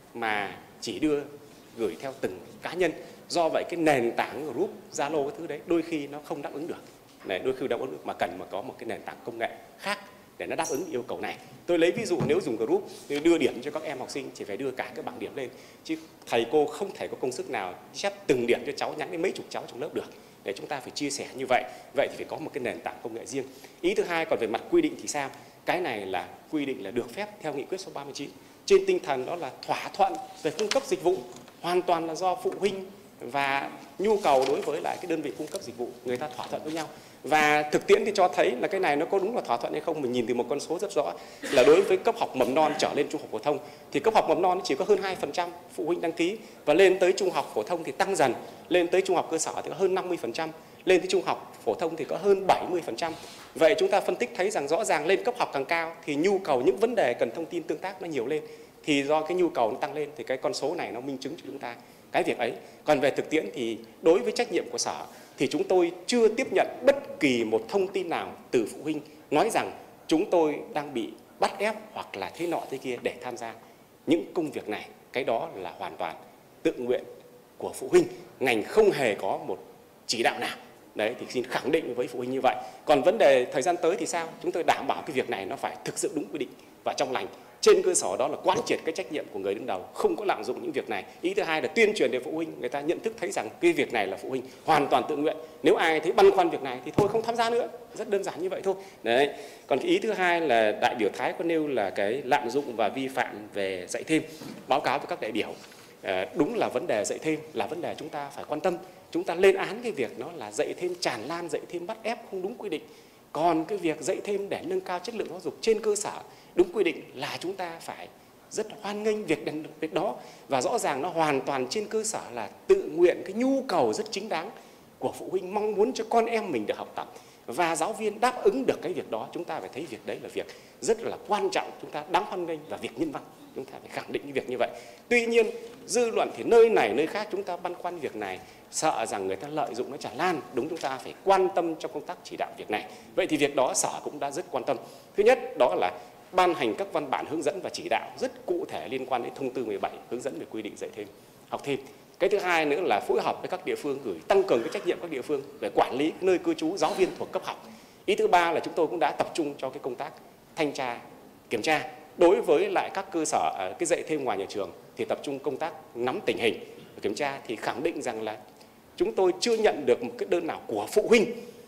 mà chỉ đưa gửi theo từng cá nhân. Do vậy cái nền tảng group Zalo cái thứ đấy đôi khi nó không đáp ứng được, này đôi khi đáp ứng được mà cần mà có một cái nền tảng công nghệ khác để nó đáp ứng yêu cầu này. Tôi lấy ví dụ nếu dùng group đưa điểm cho các em học sinh chỉ phải đưa cả cái bảng điểm lên, chứ thầy cô không thể có công sức nào chép từng điểm cho cháu, nhắn đến mấy chục cháu trong lớp được. Để chúng ta phải chia sẻ như vậy, vậy thì phải có một cái nền tảng công nghệ riêng. Ý thứ hai, còn về mặt quy định thì sao? Cái này là quy định là được phép theo nghị quyết số ba mươi chín. Trên tinh thần đó là thỏa thuận về cung cấp dịch vụ hoàn toàn là do phụ huynh và nhu cầu đối với lại cái đơn vị cung cấp dịch vụ người ta thỏa thuận với nhau. Và thực tiễn thì cho thấy là cái này nó có đúng là thỏa thuận hay không. Mình nhìn từ một con số rất rõ là đối với cấp học mầm non trở lên trung học phổ thông thì cấp học mầm non chỉ có hơn hai phần trăm phụ huynh đăng ký, và lên tới trung học phổ thông thì tăng dần, lên tới trung học cơ sở thì có hơn năm mươi phần trăm, lên tới trung học phổ thông thì có hơn bảy mươi phần trăm. Vậy chúng ta phân tích thấy rằng rõ ràng lên cấp học càng cao thì nhu cầu những vấn đề cần thông tin tương tác nó nhiều lên, thì do cái nhu cầu nó tăng lên thì cái con số này nó minh chứng cho chúng ta cái việc ấy. Còn về thực tiễn thì đối với trách nhiệm của sở thì chúng tôi chưa tiếp nhận bất kỳ một thông tin nào từ phụ huynh nói rằng chúng tôi đang bị bắt ép hoặc là thế nọ thế kia để tham gia những công việc này. Cái đó là hoàn toàn tự nguyện của phụ huynh, ngành không hề có một chỉ đạo nào. Đấy thì xin khẳng định với phụ huynh như vậy. Còn vấn đề thời gian tới thì sao? Chúng tôi đảm bảo cái việc này nó phải thực sự đúng quy định và trong lành, trên cơ sở đó là quán triệt cái trách nhiệm của người đứng đầu, không có lạm dụng những việc này. Ý thứ hai là tuyên truyền để phụ huynh người ta nhận thức thấy rằng cái việc này là phụ huynh hoàn toàn tự nguyện. Nếu ai thấy băn khoăn việc này thì thôi không tham gia nữa, rất đơn giản như vậy thôi. Đấy. Còn cái ý thứ hai là đại biểu Thái có nêu là cái lạm dụng và vi phạm về dạy thêm. Báo cáo với các đại biểu, à, đúng là vấn đề dạy thêm là vấn đề chúng ta phải quan tâm. Chúng ta lên án cái việc nó là dạy thêm tràn lan, dạy thêm bắt ép không đúng quy định. Còn cái việc dạy thêm để nâng cao chất lượng giáo dục trên cơ sở đúng quy định là chúng ta phải rất hoan nghênh việc việc đó, và rõ ràng nó hoàn toàn trên cơ sở là tự nguyện, cái nhu cầu rất chính đáng của phụ huynh mong muốn cho con em mình được học tập, và giáo viên đáp ứng được cái việc đó. Chúng ta phải thấy việc đấy là việc rất là quan trọng, chúng ta đáng hoan nghênh và việc nhân văn, chúng ta phải khẳng định cái việc như vậy. Tuy nhiên dư luận thì nơi này nơi khác chúng ta băn khoăn việc này, sợ rằng người ta lợi dụng nó tràn lan. Đúng, chúng ta phải quan tâm trong công tác chỉ đạo việc này. Vậy thì việc đó Sở cũng đã rất quan tâm. Thứ nhất đó là ban hành các văn bản hướng dẫn và chỉ đạo rất cụ thể liên quan đến thông tư mười bảy hướng dẫn về quy định dạy thêm, học thêm. Cái thứ hai nữa là phối hợp với các địa phương, gửi tăng cường cái trách nhiệm các địa phương về quản lý nơi cư trú giáo viên thuộc cấp học. Ý thứ ba là chúng tôi cũng đã tập trung cho cái công tác thanh tra, kiểm tra đối với lại các cơ sở cái dạy thêm ngoài nhà trường, thì tập trung công tác nắm tình hình, kiểm tra. Thì khẳng định rằng là chúng tôi chưa nhận được một cái đơn nào của phụ huynh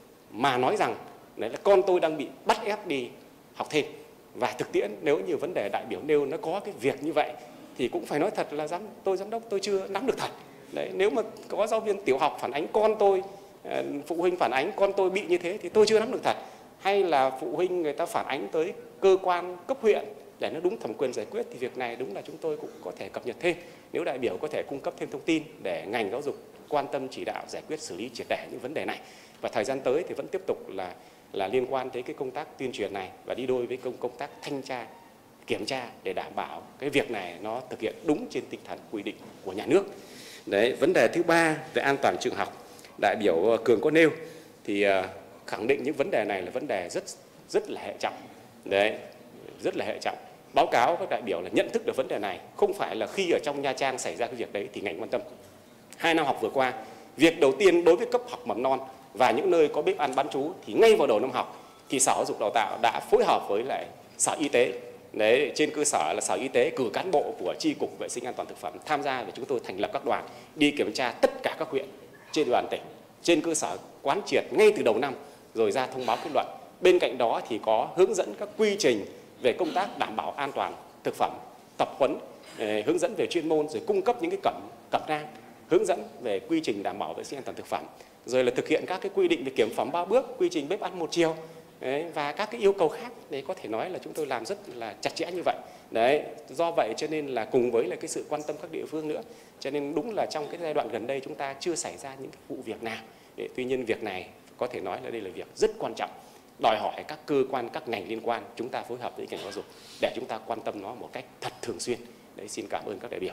mà nói rằng đấy là con tôi đang bị bắt ép đi học thêm. Và thực tiễn nếu như vấn đề đại biểu nêu nó có cái việc như vậy thì cũng phải nói thật là giám tôi giám đốc tôi chưa nắm được thật. Đấy, nếu mà có giáo viên tiểu học phản ánh con tôi, phụ huynh phản ánh con tôi bị như thế thì tôi chưa nắm được thật. Hay là phụ huynh người ta phản ánh tới cơ quan cấp huyện để nó đúng thẩm quyền giải quyết, thì việc này đúng là chúng tôi cũng có thể cập nhật thêm. Nếu đại biểu có thể cung cấp thêm thông tin để ngành giáo dục quan tâm chỉ đạo giải quyết xử lý triệt để những vấn đề này. Và thời gian tới thì vẫn tiếp tục là là liên quan tới cái công tác tuyên truyền này và đi đôi với công công tác thanh tra, kiểm tra để đảm bảo cái việc này nó thực hiện đúng trên tinh thần quy định của nhà nước. Đấy, vấn đề thứ ba về an toàn trường học, đại biểu Cường có nêu thì khẳng định những vấn đề này là vấn đề rất rất là hệ trọng. Đấy, rất là hệ trọng. Báo cáo các đại biểu là nhận thức được vấn đề này, không phải là khi ở trong Nha Trang xảy ra cái việc đấy thì ngành quan tâm. Hai năm học vừa qua, việc đầu tiên đối với cấp học mầm non và những nơi có bếp ăn bán trú thì ngay vào đầu năm học thì Sở Giáo dục Đào tạo đã phối hợp với lại Sở Y tế. Đấy, trên cơ sở là Sở Y tế cử cán bộ của Chi cục Vệ sinh An toàn thực phẩm tham gia, và chúng tôi thành lập các đoàn đi kiểm tra tất cả các huyện trên địa bàn tỉnh, trên cơ sở quán triệt ngay từ đầu năm rồi ra thông báo kết luận. Bên cạnh đó thì có hướng dẫn các quy trình về công tác đảm bảo an toàn thực phẩm, tập huấn, hướng dẫn về chuyên môn, rồi cung cấp những cái cẩm cẩm nang hướng dẫn về quy trình đảm bảo vệ sinh an toàn thực phẩm, rồi là thực hiện các cái quy định về kiểm phẩm ba bước, quy trình bếp ăn một chiều. Đấy, và các cái yêu cầu khác. Đấy, có thể nói là chúng tôi làm rất là chặt chẽ như vậy. Đấy, do vậy cho nên là cùng với là cái sự quan tâm các địa phương nữa, cho nên đúng là trong cái giai đoạn gần đây chúng ta chưa xảy ra những cái vụ việc nào. Đấy, tuy nhiên việc này có thể nói là đây là việc rất quan trọng, đòi hỏi các cơ quan, các ngành liên quan chúng ta phối hợp với ngành giáo dục để chúng ta quan tâm nó một cách thật thường xuyên. Đấy, xin cảm ơn các đại biểu.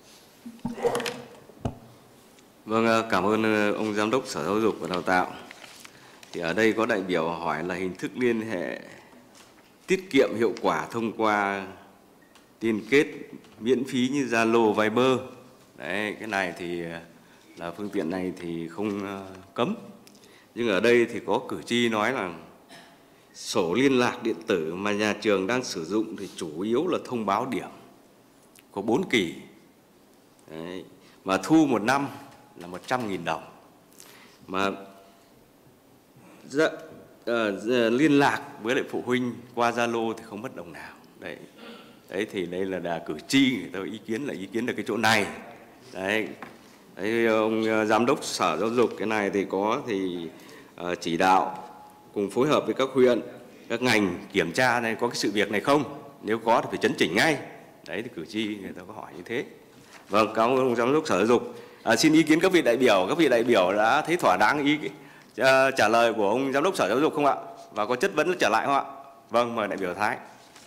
Vâng, cảm ơn ông Giám đốc Sở Giáo dục và Đào tạo. Thì ở đây có đại biểu hỏi là hình thức liên hệ tiết kiệm hiệu quả thông qua liên kết miễn phí như Zalo, Viber. Đấy, cái này thì là phương tiện này thì không cấm. Nhưng ở đây thì có cử tri nói là sổ liên lạc điện tử mà nhà trường đang sử dụng thì chủ yếu là thông báo điểm, có bốn kỳ. Đấy, mà thu một năm là một trăm nghìn đồng. Mà dạ, uh, liên lạc với lại phụ huynh qua Zalo thì không mất đồng nào. Đấy, đấy thì đây là đà cử tri người ta ý kiến là ý kiến được cái chỗ này. Đấy, đấy ông Giám đốc Sở Giáo dục cái này thì có thì uh, chỉ đạo cùng phối hợp với các huyện, các ngành kiểm tra này có cái sự việc này không, nếu có thì phải chấn chỉnh ngay. Đấy thì cử tri người ta có hỏi như thế. Vâng, cảm ơn ông Giám đốc Sở Giáo dục. À, xin ý kiến các vị đại biểu, các vị đại biểu đã thấy thỏa đáng ý uh, trả lời của ông Giám đốc Sở Giáo dục không ạ? Và có chất vấn trở lại không ạ? Vâng, mời đại biểu Thái.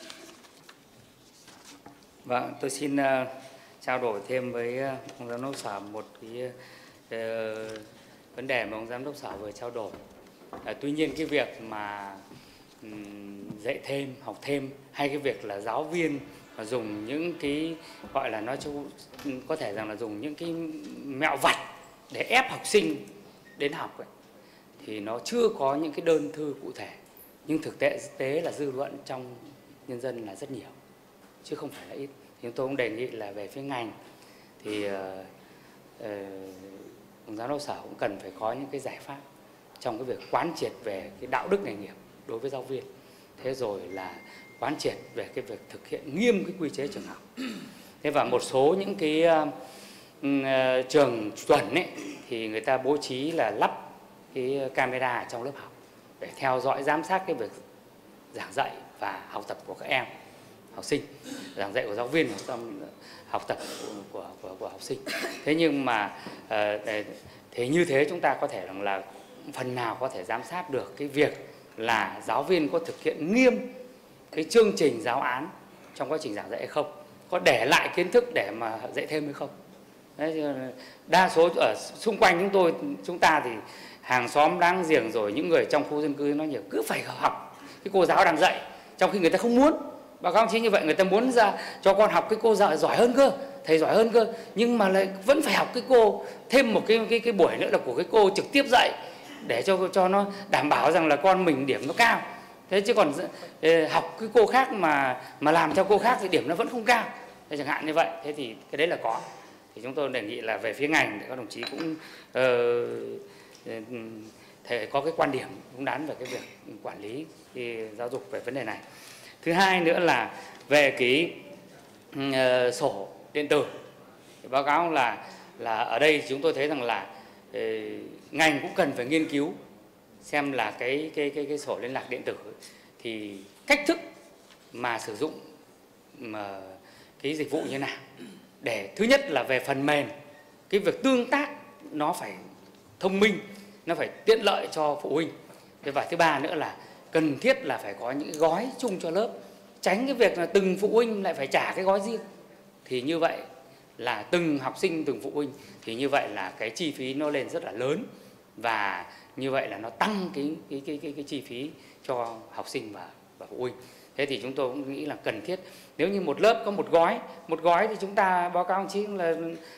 Vâng, tôi xin uh, trao đổi thêm với uh, ông Giám đốc Sở một cái uh, vấn đề mà ông Giám đốc Sở vừa trao đổi. Uh, tuy nhiên cái việc mà um, dạy thêm, học thêm hay cái việc là giáo viên mà dùng những cái gọi là nói cho có thể rằng là dùng những cái mẹo vặt để ép học sinh đến học ấy, thì nó chưa có những cái đơn thư cụ thể, nhưng thực tế tế là dư luận trong nhân dân là rất nhiều. chứ không phải là ít. Chúng tôi cũng đề nghị là về phía ngành thì uh, uh, ông giám đốc sở cũng cần phải có những cái giải pháp trong cái việc quán triệt về cái đạo đức nghề nghiệp đối với giáo viên. Thế rồi là quán triệt về cái việc thực hiện nghiêm cái quy chế trường học. Thế và một số những cái uh, uh, trường chuẩn ấy thì người ta bố trí là lắp cái camera ở trong lớp học để theo dõi giám sát cái việc giảng dạy và học tập của các em học sinh, giảng dạy của giáo viên trong học tập của, của, của, của học sinh. Thế nhưng mà uh, thế như thế chúng ta có thể rằng là phần nào có thể giám sát được cái việc là giáo viên có thực hiện nghiêm cái chương trình giáo án trong quá trình giảng dạy hay không, có để lại kiến thức để mà dạy thêm hay không. Đấy, đa số ở xung quanh chúng tôi chúng ta thì hàng xóm láng giềng rồi những người trong khu dân cư nó nhiều cứ phải học cái cô giáo đang dạy, trong khi người ta không muốn. Báo cáo chí như vậy, người ta muốn ra cho con học cái cô giáo giỏi hơn cơ, thầy giỏi hơn cơ, nhưng mà lại vẫn phải học cái cô thêm một cái cái cái buổi nữa là của cái cô trực tiếp dạy để cho cho nó đảm bảo rằng là con mình điểm nó cao. Thế chứ còn học cái cô khác mà mà làm theo cô khác thì điểm nó vẫn không cao. Thế chẳng hạn như vậy, thế thì cái đấy là có. Thì chúng tôi đề nghị là về phía ngành để các đồng chí cũng uh, thể có cái quan điểm đúng đắn về cái việc quản lý cái giáo dục về vấn đề này. Thứ hai nữa là về cái uh, sổ điện tử. Thì báo cáo là là ở đây chúng tôi thấy rằng là uh, ngành cũng cần phải nghiên cứu xem là cái cái cái cái sổ liên lạc điện tử thì cách thức mà sử dụng mà cái dịch vụ như nào, để thứ nhất là về phần mềm, cái việc tương tác nó phải thông minh, nó phải tiện lợi cho phụ huynh. Thế và thứ ba nữa là cần thiết là phải có những gói chung cho lớp, tránh cái việc là từng phụ huynh lại phải trả cái gói riêng. Thì như vậy là từng học sinh, từng phụ huynh thì như vậy là cái chi phí nó lên rất là lớn, và như vậy là nó tăng cái cái cái cái, cái chi phí cho học sinh và và phụ huynh. Thế thì chúng tôi cũng nghĩ là cần thiết, nếu như một lớp có một gói, một gói thì chúng ta báo cáo ông chí là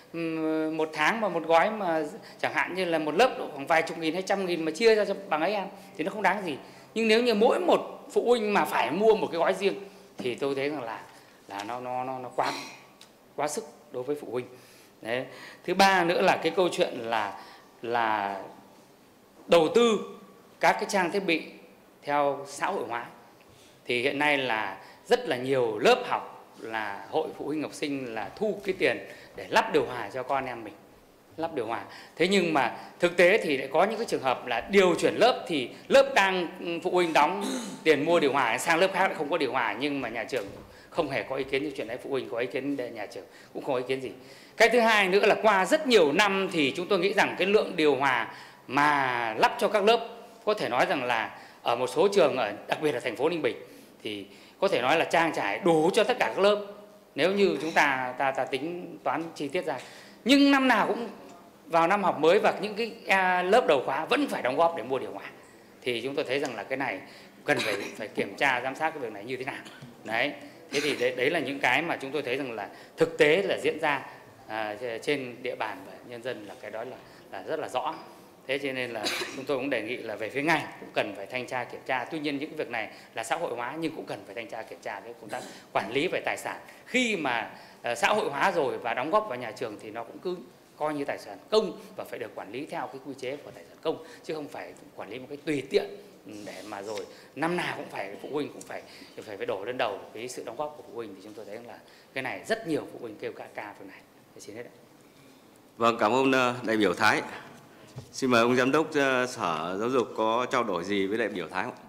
một tháng mà một gói mà chẳng hạn như là một lớp độ khoảng vài chục nghìn hay trăm nghìn mà chia ra cho bằng ấy ăn thì nó không đáng gì. Nhưng nếu như mỗi một phụ huynh mà phải mua một cái gói riêng thì tôi thấy rằng là là nó nó nó, nó quá quá sức đối với phụ huynh. Đấy. Thứ ba nữa là cái câu chuyện là là đầu tư các cái trang thiết bị theo xã hội hóa. Thì hiện nay là rất là nhiều lớp học là hội phụ huynh học sinh là thu cái tiền để lắp điều hòa cho con em mình, lắp điều hòa. Thế nhưng mà thực tế thì lại có những cái trường hợp là điều chuyển lớp thì lớp đang phụ huynh đóng tiền mua điều hòa sang lớp khác lại không có điều hòa, nhưng mà nhà trường không hề có ý kiến như chuyện đấy, phụ huynh có ý kiến, nhà trường cũng không có ý kiến gì. Cái thứ hai nữa là qua rất nhiều năm thì chúng tôi nghĩ rằng cái lượng điều hòa mà lắp cho các lớp có thể nói rằng là ở một số trường, ở đặc biệt là thành phố Ninh Bình thì có thể nói là trang trải đủ cho tất cả các lớp nếu như chúng ta ta ta tính toán chi tiết ra. Nhưng năm nào cũng vào năm học mới và những cái lớp đầu khóa vẫn phải đóng góp để mua điều hòa. Thì chúng tôi thấy rằng là cái này cần phải phải kiểm tra giám sát cái việc này như thế nào. Đấy. Thế thì đấy, đấy là những cái mà chúng tôi thấy rằng là thực tế là diễn ra à, trên địa bàn và nhân dân, là cái đó là là rất là rõ. Thế cho nên là chúng tôi cũng đề nghị là về phía ngành cũng cần phải thanh tra kiểm tra. Tuy nhiên những việc này là xã hội hóa nhưng cũng cần phải thanh tra kiểm tra cái công tác quản lý về tài sản. Khi mà uh, xã hội hóa rồi và đóng góp vào nhà trường thì nó cũng cứ coi như tài sản công và phải được quản lý theo cái quy chế của tài sản công, chứ không phải quản lý một cái tùy tiện để mà rồi năm nào cũng phải phụ huynh cũng phải phải phải đổ lên đầu cái sự đóng góp của phụ huynh. Thì chúng tôi thấy là cái này rất nhiều phụ huynh kêu ca ca phần này. Để xin hết ạ. Vâng, cảm ơn đại biểu Thái. Xin mời ông Giám đốc Sở Giáo dục có trao đổi gì với đại biểu Thái không?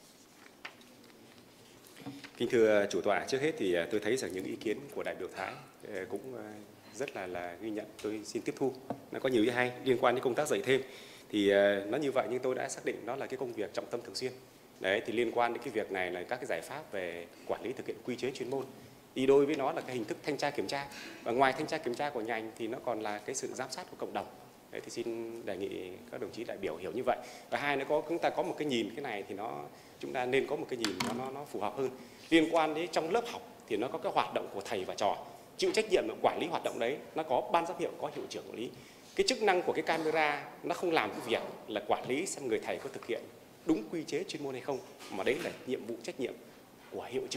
Kính thưa chủ tọa, trước hết thì tôi thấy rằng những ý kiến của đại biểu Thái cũng rất là là ghi nhận, tôi xin tiếp thu. Nó có nhiều ý hay liên quan đến công tác dạy thêm. Thì nó như vậy nhưng tôi đã xác định nó là cái công việc trọng tâm thường xuyên. Đấy, thì liên quan đến cái việc này là các cái giải pháp về quản lý thực hiện quy chế chuyên môn. Đi đôi với nó là cái hình thức thanh tra kiểm tra. Và ngoài thanh tra kiểm tra của ngành thì nó còn là cái sự giám sát của cộng đồng. Đấy, thì xin đề nghị các đồng chí đại biểu hiểu như vậy. Và hai nó có chúng ta có một cái nhìn cái này thì nó chúng ta nên có một cái nhìn nó nó, nó phù hợp hơn. Liên quan đến trong lớp học thì nó có cái hoạt động của thầy và trò, chịu trách nhiệm quản lý hoạt động đấy, nó có ban giám hiệu, có hiệu trưởng quản lý. Cái chức năng của cái camera nó không làm cái việc là quản lý xem người thầy có thực hiện đúng quy chế chuyên môn hay không, mà đấy là nhiệm vụ trách nhiệm của hiệu trưởng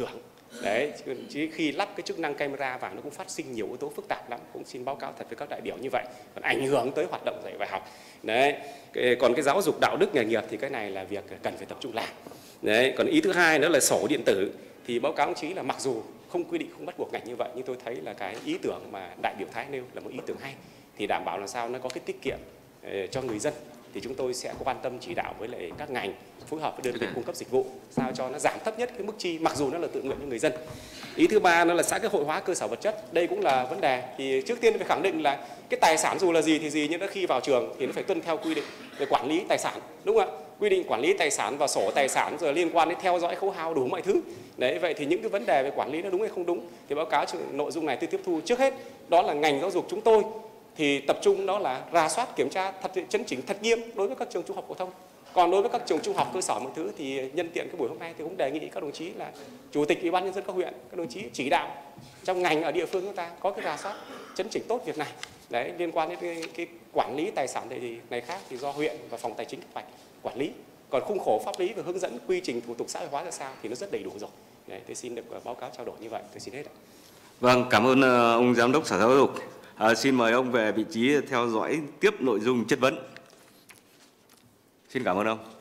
Đấy, chứ khi lắp cái chức năng camera vào nó cũng phát sinh nhiều yếu tố phức tạp lắm, cũng xin báo cáo thật với các đại biểu như vậy, còn ảnh hưởng tới hoạt động dạy và học. Đấy, còn cái giáo dục đạo đức nghề nghiệp thì cái này là việc cần phải tập trung làm. Đấy, còn ý thứ hai nữa là sổ điện tử thì báo cáo ông chí là mặc dù không quy định, không bắt buộc ngành như vậy, nhưng tôi thấy là cái ý tưởng mà đại biểu Thái nêu là một ý tưởng hay, thì đảm bảo làm sao nó có cái tiết kiệm cho người dân, thì chúng tôi sẽ quan tâm chỉ đạo với lại các ngành phối hợp với đơn vị cung cấp dịch vụ sao cho nó giảm thấp nhất cái mức chi, mặc dù nó là tự nguyện cho người dân. Ý thứ ba nó là xã hội hóa cơ sở vật chất, đây cũng là vấn đề. Thì trước tiên phải khẳng định là cái tài sản dù là gì thì gì, nhưng đã khi vào trường thì nó phải tuân theo quy định về quản lý tài sản, đúng không ạ? Quy định quản lý tài sản và sổ tài sản rồi liên quan đến theo dõi khấu hao đủ mọi thứ. Đấy, vậy thì những cái vấn đề về quản lý nó đúng hay không đúng thì báo cáo nội dung này tôi tiếp thu. Trước hết đó là ngành giáo dục chúng tôi thì tập trung đó là rà soát kiểm tra thật chấn chỉnh thật nghiêm đối với các trường trung học phổ thông. Còn đối với các trường trung học cơ sở một thứ thì nhân tiện cái buổi hôm nay thì cũng đề nghị các đồng chí là chủ tịch ủy ban nhân dân các huyện, các đồng chí chỉ đạo trong ngành ở địa phương chúng ta có cái rà soát chấn chỉnh tốt việc này. Đấy, liên quan đến cái, cái quản lý tài sản này thì này khác thì do huyện và phòng tài chính kế hoạch quản lý. Còn khung khổ pháp lý và hướng dẫn quy trình thủ tục xã hội hóa ra sao thì nó rất đầy đủ rồi. Đấy, tôi xin được báo cáo trao đổi như vậy. Tôi xin hết ạ. Vâng, cảm ơn ông Giám đốc Sở Giáo dục. À, xin mời ông về vị trí theo dõi tiếp nội dung chất vấn. Xin cảm ơn ông.